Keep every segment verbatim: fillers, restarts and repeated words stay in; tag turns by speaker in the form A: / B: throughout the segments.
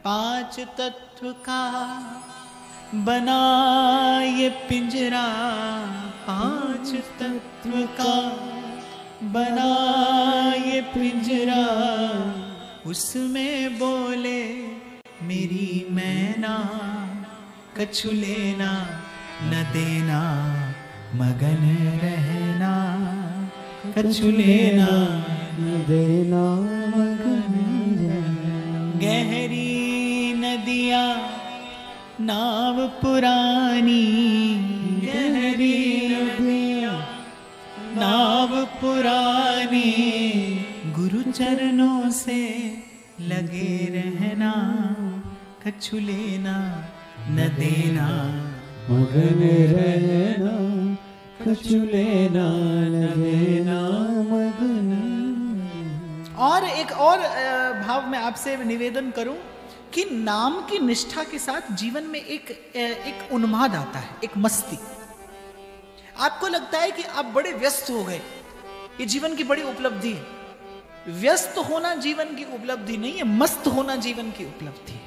A: पांच तत्व का बना ये पिंजरा, पांच तत्व का बना ये पिंजरा, उसमें बोले मेरी मैना, कछु लेना न देना मगन रहना, कछु लेना
B: न देना मगन रहना।
A: गहरी नदियाँ नाव पुरानी, गहरी नदियाँ नाव पुरानी, गुरु चरणों से लगे रहना, कछु लेना न देना
B: मगन रहना, कछु लेना न देना मगन।
A: और एक और भाव में आपसे निवेदन करूं कि नाम की निष्ठा के साथ जीवन में एक एक उन्माद आता है, एक मस्ती। आपको लगता है कि आप बड़े व्यस्त हो गए, ये जीवन की बड़ी उपलब्धि है। व्यस्त होना जीवन की उपलब्धि नहीं है, मस्त होना जीवन की उपलब्धि है।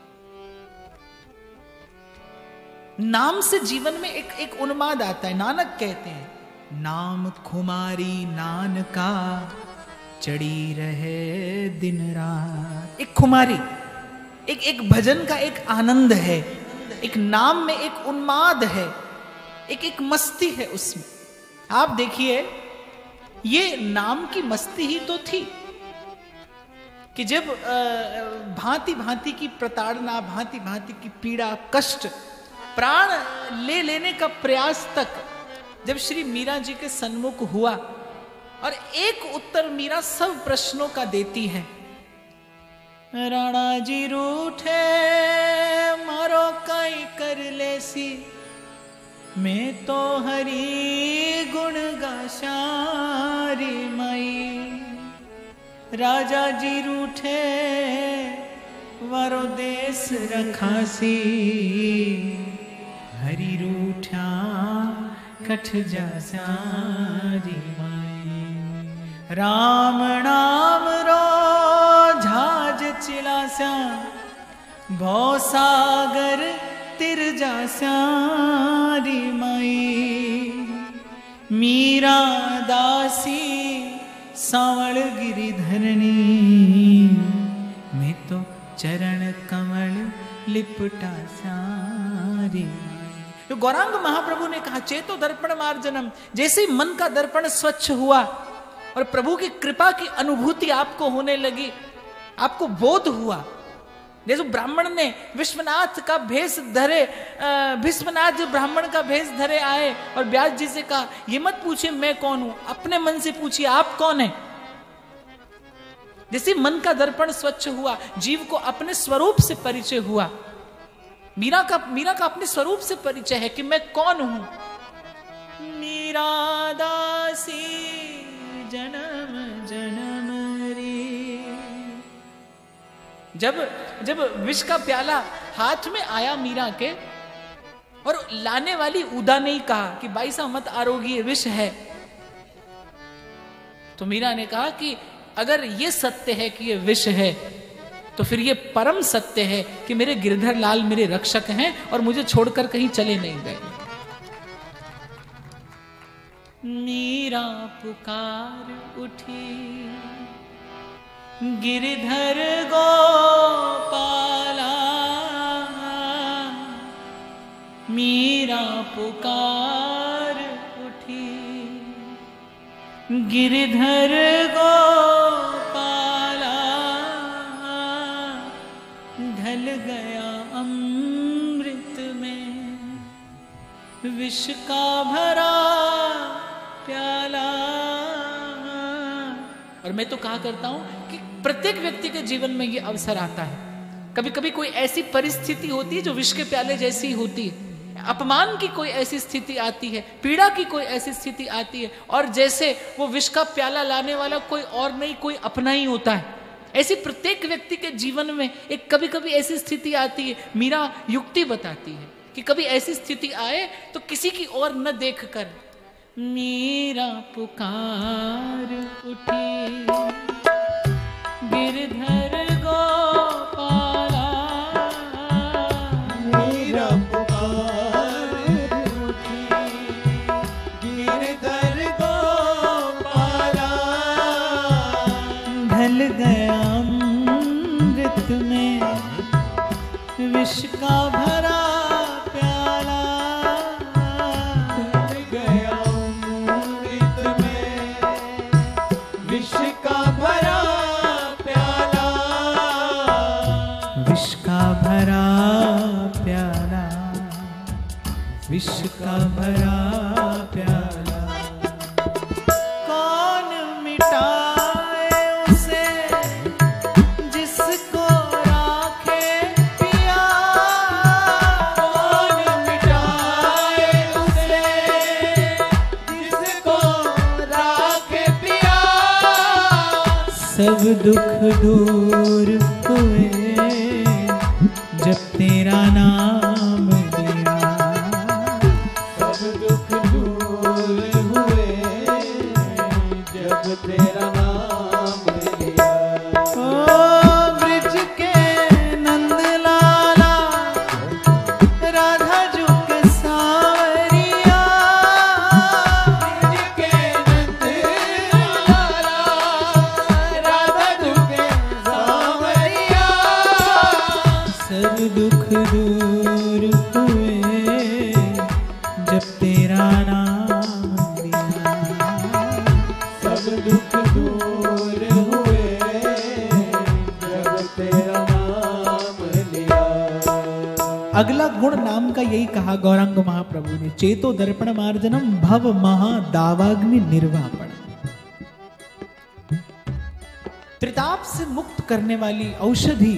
A: नाम से जीवन में एक एक उन्माद आता है। नानक कहते हैं नाम खुमारी नानका, चढ़ी रहे दिन रात। एक खुमारी, एक एक भजन का एक आनंद है, एक नाम में एक उन्माद है, एक एक मस्ती है उसमें। आप देखिए ये नाम की मस्ती ही तो थी कि जब भांति भांति की प्रताड़ना, भांति भांति की पीड़ा, कष्ट, प्राण ले लेने का प्रयास तक जब श्री मीरा जी के सन्मुख हुआ, और एक उत्तर मीरा सब प्रश्नों का देती है। राणा जी रूठे मारो कई कर लेसी, मैं तो हरि गुण गाशारी मई। राजा जी रूठे वारो देश रखासी, हरि रूठा कठ जा सारी माई। राम नाम रो झाज चिलासा, भव सागर तिर जा सारी माई। मीरा दासी सांवल गिरिधरनी, मैं तो चरण कमल लिपटा सारी। तो गौरांग महाप्रभु ने कहा चेतो दर्पण मार्जनम, जैसे मन का दर्पण स्वच्छ हुआ और प्रभु की कृपा की अनुभूति आपको होने लगी, आपको बोध हुआ। जैसे ब्राह्मण ने विश्वनाथ का भेष धरे, विश्वनाथ जो ब्राह्मण का भेष धरे आए और व्यास जी से कहा ये मत पूछिए मैं कौन हूं, अपने मन से पूछिए आप कौन है। जैसे मन का दर्पण स्वच्छ हुआ, जीव को अपने स्वरूप से परिचय हुआ। मीरा का मीरा का अपने स्वरूप से परिचय है कि मैं कौन हूं। मीरा दासी जन्म जन्म री। जब जब विष का प्याला हाथ में आया मीरा के, और लाने वाली उदा ने कहा कि भाई साहब मत आरोगी, ये विष है, तो मीरा ने कहा कि अगर ये सत्य है कि ये विष है, तो फिर ये परम सत्य है कि मेरे गिरधर लाल मेरे रक्षक हैं और मुझे छोड़कर कहीं चले नहीं गए। मीरा पुकार उठी गिरधर गोपाला, मीरा पुकार उठी गिरधर गोपाला, ढल गया अमृत में विष का भरा प्याला। और मैं तो कहा करता हूं कि प्रत्येक व्यक्ति के जीवन में ये अवसर आता है। कभी कभी कोई ऐसी परिस्थिति होती है जो विष के प्याले जैसी होती है, अपमान की कोई ऐसी स्थिति आती है, पीड़ा की कोई ऐसी स्थिति आती है, और जैसे वो विष का प्याला लाने वाला कोई और नहीं, कोई अपना ही होता है। ऐसी प्रत्येक व्यक्ति के जीवन में एक कभी कभी ऐसी स्थिति आती है। मीरा युक्ति बताती है कि कभी ऐसी स्थिति आए तो किसी की ओर न देखकर मीरा पुकार उठी गिरधर गोपाला, विष का भरा प्याला
B: ढल गया अमृत में विष का भरा प्याला,
A: विष का भरा प्याला, विष का भरा प्याला। कौन मिटाए उसे जिसको राखे पिया,
B: कौन मिटाए उसे जिसको राखे पिया।
A: सब दुख दूर हुए जब तेरा नाम लिया,
B: सब दुख दूर हुए जब तेरा नाम लिया।
A: ओ ब्रिज के नंद लाला राधा जू के सावरिया,
B: ब्रिज के नंद लाला राधा जू के सावरिया।
A: सब दुख दूर हुए जब तेरा नाम लिया,
B: सब दुख दूर हुए जब तेरा नाम लिया।
A: अगला गुण नाम का यही कहा गौरांग महाप्रभु ने, चेतो दर्पण मार्जनम भव महा दावाग्नि निर्वापण। त्रिताप से मुक्त करने वाली औषधि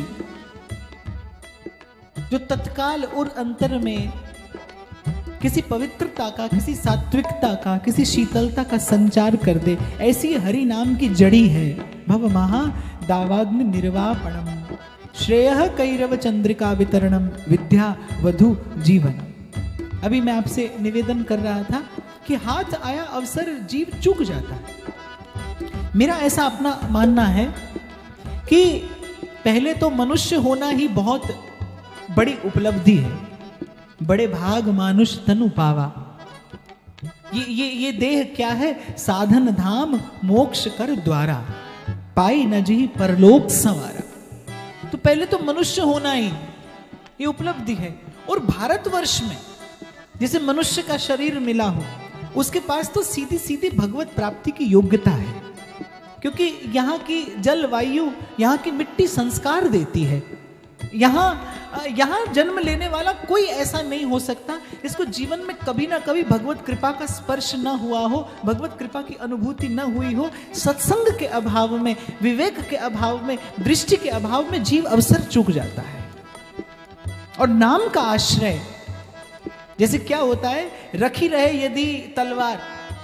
A: जो तत्काल और अंतर में किसी पवित्रता का, किसी सात्विकता का, किसी शीतलता का संचार कर दे, ऐसी हरि नाम की जड़ी है। भव महा दावाग्नि निर्वापणम श्रेयः कैरव चंद्रिका वितरणम विद्या वधु जीवनम। अभी मैं आपसे निवेदन कर रहा था कि हाथ आया अवसर जीव चूक जाता है। मेरा ऐसा अपना मानना है कि पहले तो मनुष्य होना ही बहुत बड़ी उपलब्धि है। बड़े भाग मानुष तनु पावा। ये ये ये देह क्या है? साधन धाम मोक्ष कर द्वारा, पाई न जी परलोक संवारा। तो पहले तो मनुष्य होना ही ये उपलब्धि है। और भारतवर्ष में जैसे मनुष्य का शरीर मिला हो, उसके पास तो सीधी सीधी भगवत प्राप्ति की योग्यता है, क्योंकि यहाँ की जलवायु, यहाँ की मिट्टी संस्कार देती है। यहाँ यहाँ जन्म लेने वाला कोई ऐसा नहीं हो सकता जिसको जीवन में कभी ना कभी भगवत कृपा का स्पर्श न हुआ हो, भगवत कृपा की अनुभूति न हुई हो। सत्संग के अभाव में, विवेक के अभाव में, दृष्टि के अभाव में जीव अवसर चूक जाता है। और नाम का आश्रय, जैसे क्या होता है, रखी रहे यदि तलवार,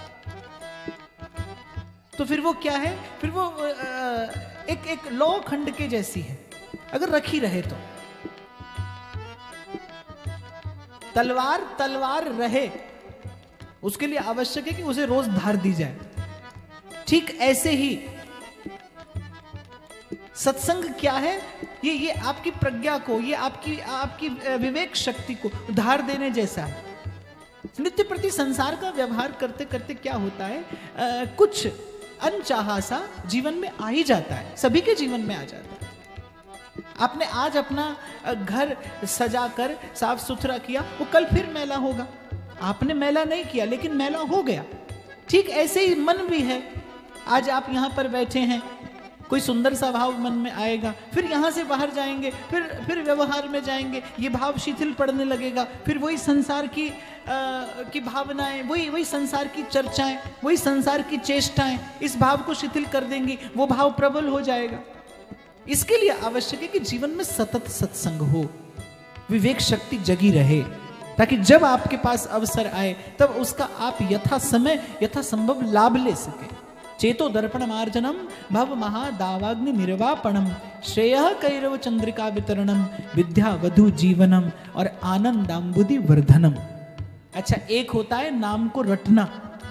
A: तो फिर वो क्या है? फिर वो एक एक लौ खंड के जैसी है। अगर रखी रहे तो तलवार तलवार रहे, उसके लिए आवश्यक है कि उसे रोज धार दी जाए। ठीक ऐसे ही सत्संग क्या है? ये ये आपकी प्रज्ञा को, ये आपकी आपकी विवेक शक्ति को धार देने जैसा है। नित्य प्रति संसार का व्यवहार करते करते क्या होता है, आ, कुछ अनचाहा सा जीवन में आ ही जाता है। सभी के जीवन में आ जाता है। आपने आज अपना घर सजा कर साफ सुथरा किया, वो कल फिर मैला होगा। आपने मैला नहीं किया लेकिन मैला हो गया। ठीक ऐसे ही मन भी है। आज आप यहाँ पर बैठे हैं, कोई सुंदर सा भाव मन में आएगा, फिर यहाँ से बाहर जाएंगे, फिर फिर व्यवहार में जाएंगे, ये भाव शिथिल पड़ने लगेगा। फिर वही संसार की आ, की भावनाएं, वही वही संसार की चर्चाएं, वही संसार की चेष्टाएं इस भाव को शिथिल कर देंगी, वो भाव प्रबल हो जाएगा। इसके लिए आवश्यक है कि जीवन में सतत सत्संग हो, विवेक शक्ति जगी रहे, ताकि जब आपके पास अवसर आए तब उसका आप यथा समय यथा संभव लाभ ले सके। चेतो दर्पण मार्जनम भव महादावाग्नि निर्वापणम श्रेयः कैरव चंद्रिका वितरणम विद्या वधु जीवनम और आनंदाम्बुदि वर्धनम। अच्छा, एक होता है नाम को रटना,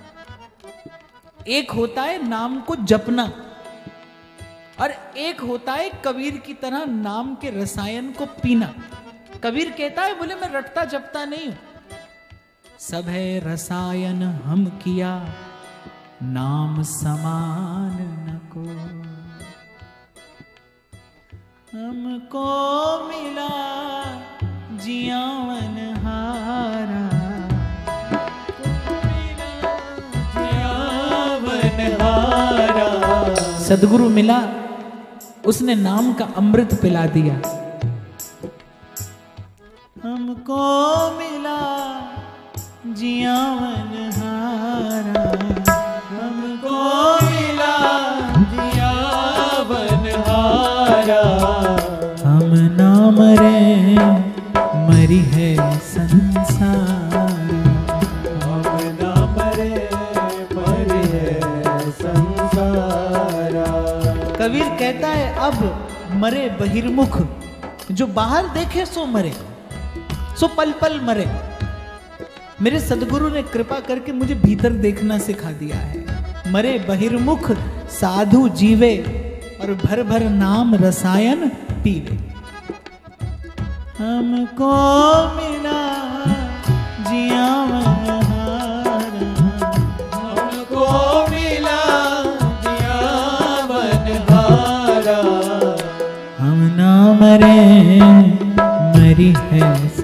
A: एक होता है नाम को जपना, और एक होता है कबीर की तरह नाम के रसायन को पीना। कबीर कहता है, बोले मैं रटता जपता नहीं हूं, सब है रसायन हम किया, नाम समान न को। हमको मिला जियावन हारा।
B: जियावन हारा।
A: सदगुरु मिला, उसने नाम का अमृत पिला दिया। हमको मिला जियावन हारा,
B: हमको मिला जियावन हारा।
A: हम ना मरे मरी है संसार।
B: हम ना मरे मरी है संसार।
A: कबीर कहता है अब मरे बहिर्मुख, जो बाहर देखे सो मरे, सो पल पल मरे। मेरे सदगुरु ने कृपा करके मुझे भीतर देखना सिखा दिया है। मरे बहिर्मुख साधु जीवे, और भर भर नाम रसायन पीवे। हमको मिला जियावन हारा,
B: हमको मिला जियावन हारा।
A: हम ना मरे मरी है